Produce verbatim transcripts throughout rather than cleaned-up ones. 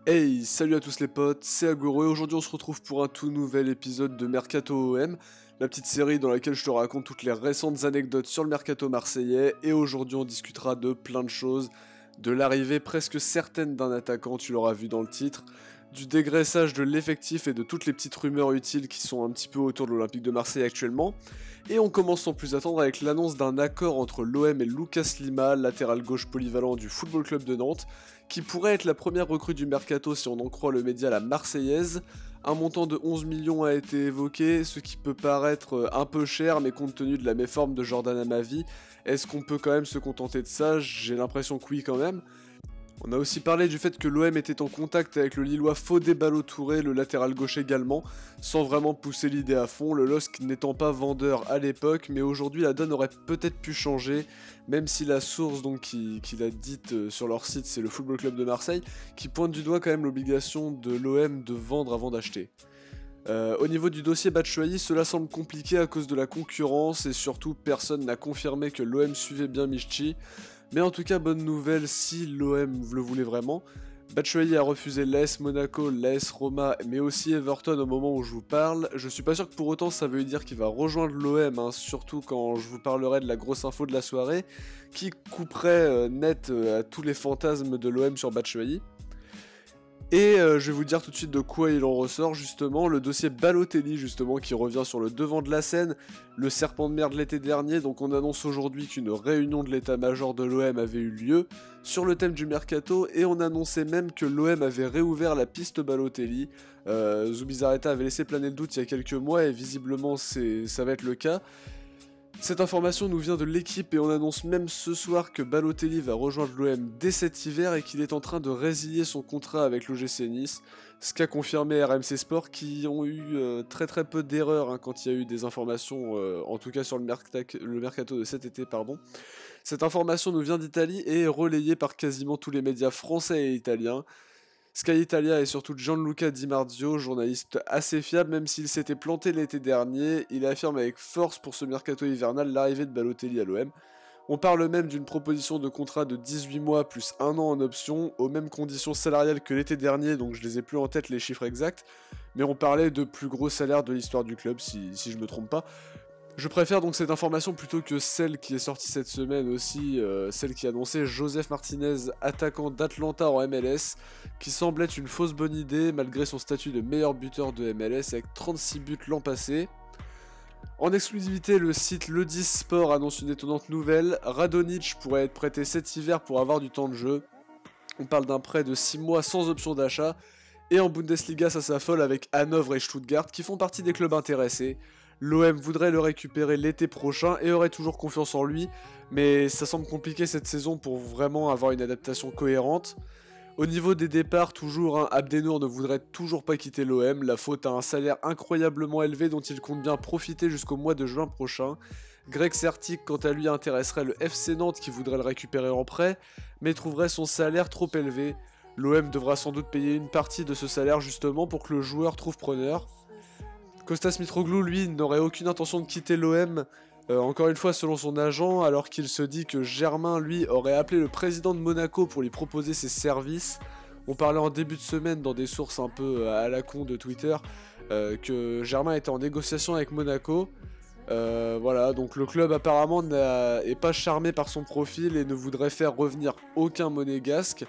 Hey, salut à tous les potes, c'est Aguro et aujourd'hui on se retrouve pour un tout nouvel épisode de Mercato O M, la petite série dans laquelle je te raconte toutes les récentes anecdotes sur le Mercato marseillais, et aujourd'hui on discutera de plein de choses, de l'arrivée presque certaine d'un attaquant, tu l'auras vu dans le titre, du dégraissage de l'effectif et de toutes les petites rumeurs utiles qui sont un petit peu autour de l'Olympique de Marseille actuellement. Et on commence sans plus attendre avec l'annonce d'un accord entre l'O M et Lucas Lima, latéral gauche polyvalent du Football Club de Nantes, qui pourrait être la première recrue du Mercato si on en croit le média La Marseillaise. Un montant de onze millions a été évoqué, ce qui peut paraître un peu cher, mais compte tenu de la méforme de Jordan Amavi, est-ce qu'on peut quand même se contenter de ça? J'ai l'impression que oui quand même. On a aussi parlé du fait que l'O M était en contact avec le Lillois Fodé Ballo-Touré, le latéral gauche également, sans vraiment pousser l'idée à fond, le L O S C n'étant pas vendeur à l'époque, mais aujourd'hui la donne aurait peut-être pu changer, même si la source donc qui, qui l'a dite sur leur site, c'est le Football Club de Marseille, qui pointe du doigt quand même l'obligation de l'O M de vendre avant d'acheter. Euh, au niveau du dossier Batshuayi, cela semble compliqué à cause de la concurrence et surtout personne n'a confirmé que l'O M suivait bien Michy. Mais en tout cas, bonne nouvelle si l'O M le voulait vraiment. Batshuayi a refusé l'A S Monaco, l'A S Roma, mais aussi Everton au moment où je vous parle. Je suis pas sûr que pour autant ça veut dire qu'il va rejoindre l'O M, hein, surtout quand je vous parlerai de la grosse info de la soirée, qui couperait euh, net euh, à tous les fantasmes de l'O M sur Batshuayi. Et euh, je vais vous dire tout de suite de quoi il en ressort justement, le dossier Balotelli justement qui revient sur le devant de la scène, le serpent de mer de l'été dernier, donc on annonce aujourd'hui qu'une réunion de l'état-major de l'O M avait eu lieu sur le thème du Mercato et on annonçait même que l'O M avait réouvert la piste Balotelli. Euh, Zubizarreta avait laissé planer le doute il y a quelques mois et visiblement c'est, ça va être le cas. Cette information nous vient de l'équipe et on annonce même ce soir que Balotelli va rejoindre l'O M dès cet hiver et qu'il est en train de résilier son contrat avec l'O G C Nice, ce qu'a confirmé R M C Sport qui ont eu euh, très très peu d'erreurs hein, quand il y a eu des informations, euh, en tout cas sur le, merc- le mercato de cet été. Pardon. Cette information nous vient d'Italie et est relayée par quasiment tous les médias français et italiens. Sky Italia et surtout Gianluca Di Marzio, journaliste assez fiable même s'il s'était planté l'été dernier, il affirme avec force pour ce mercato hivernal l'arrivée de Balotelli à l'O M. On parle même d'une proposition de contrat de dix-huit mois plus un an en option, aux mêmes conditions salariales que l'été dernier, donc je les ai plus en tête les chiffres exacts, mais on parlait de plus gros salaires de l'histoire du club si, si je me trompe pas. Je préfère donc cette information plutôt que celle qui est sortie cette semaine aussi, euh, celle qui annonçait Joseph Martinez, attaquant d'Atlanta en M L S, qui semble être une fausse bonne idée malgré son statut de meilleur buteur de M L S avec trente-six buts l'an passé. En exclusivité, le site Le dix Sport annonce une étonnante nouvelle, Radonjic pourrait être prêté cet hiver pour avoir du temps de jeu. On parle d'un prêt de six mois sans option d'achat, et en Bundesliga ça s'affole avec Hanovre et Stuttgart qui font partie des clubs intéressés. L'O M voudrait le récupérer l'été prochain et aurait toujours confiance en lui, mais ça semble compliqué cette saison pour vraiment avoir une adaptation cohérente. Au niveau des départs, toujours, hein, Abdenour ne voudrait toujours pas quitter l'O M, la faute à un salaire incroyablement élevé dont il compte bien profiter jusqu'au mois de juin prochain. Greg Sertic, quant à lui, intéresserait le F C Nantes qui voudrait le récupérer en prêt, mais trouverait son salaire trop élevé. L'O M devra sans doute payer une partie de ce salaire justement pour que le joueur trouve preneur. Kostas Mitroglou, lui, n'aurait aucune intention de quitter l'O M, euh, encore une fois selon son agent, alors qu'il se dit que Germain, lui, aurait appelé le président de Monaco pour lui proposer ses services. On parlait en début de semaine dans des sources un peu à la con de Twitter, euh, que Germain était en négociation avec Monaco. Euh, voilà, donc le club apparemment n'est pas charmé par son profil et ne voudrait faire revenir aucun monégasque.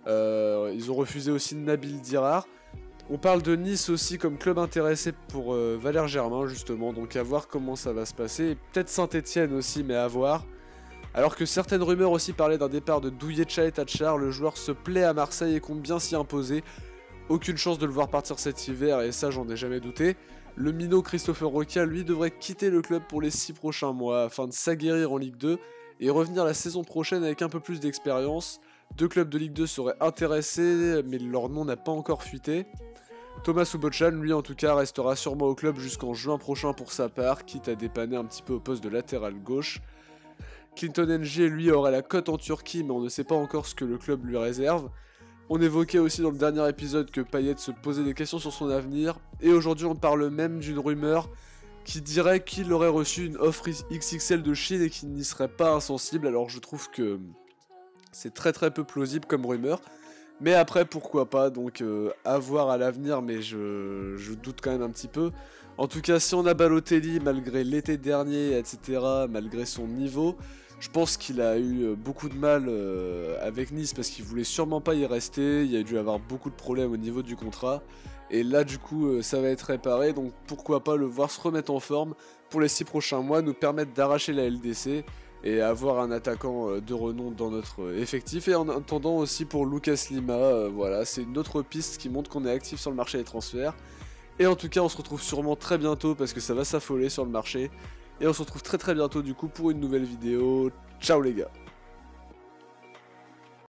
Euh, ils ont refusé aussi Nabil Dirar. On parle de Nice aussi comme club intéressé pour euh, Valère Germain justement, donc à voir comment ça va se passer, et peut-être Saint-Etienne aussi, mais à voir. Alors que certaines rumeurs aussi parlaient d'un départ de Douye Tchaïtachar, le joueur se plaît à Marseille et compte bien s'y imposer. Aucune chance de le voir partir cet hiver, et ça j'en ai jamais douté. Le minot Christopher Roca, lui, devrait quitter le club pour les six prochains mois, afin de s'aguerrir en Ligue deux, et revenir la saison prochaine avec un peu plus d'expérience. Deux clubs de Ligue deux seraient intéressés, mais leur nom n'a pas encore fuité. Thomas Subochan, lui en tout cas, restera sûrement au club jusqu'en juin prochain pour sa part, quitte à dépanner un petit peu au poste de latéral gauche. Clinton N G, lui, aurait la cote en Turquie, mais on ne sait pas encore ce que le club lui réserve. On évoquait aussi dans le dernier épisode que Payet se posait des questions sur son avenir, et aujourd'hui on parle même d'une rumeur qui dirait qu'il aurait reçu une offre X X L de Chine et qu'il n'y serait pas insensible, alors je trouve que c'est très très peu plausible comme rumeur. Mais après, pourquoi pas, donc euh, à voir à l'avenir, mais je, je doute quand même un petit peu. En tout cas, si on a Balotelli, malgré l'été dernier, et cetera, malgré son niveau, je pense qu'il a eu beaucoup de mal euh, avec Nice, parce qu'il voulait sûrement pas y rester, il y a dû avoir beaucoup de problèmes au niveau du contrat. Et là, du coup, euh, ça va être réparé, donc pourquoi pas le voir se remettre en forme pour les six prochains mois, nous permettre d'arracher la L D C et avoir un attaquant euh, de renom dans notre euh, effectif. Et en attendant aussi pour Lucas Lima, euh, voilà, c'est une autre piste qui montre qu'on est actif sur le marché des transferts. Et en tout cas, on se retrouve sûrement très bientôt parce que ça va s'affoler sur le marché. Et on se retrouve très très bientôt du coup pour une nouvelle vidéo. Ciao les gars!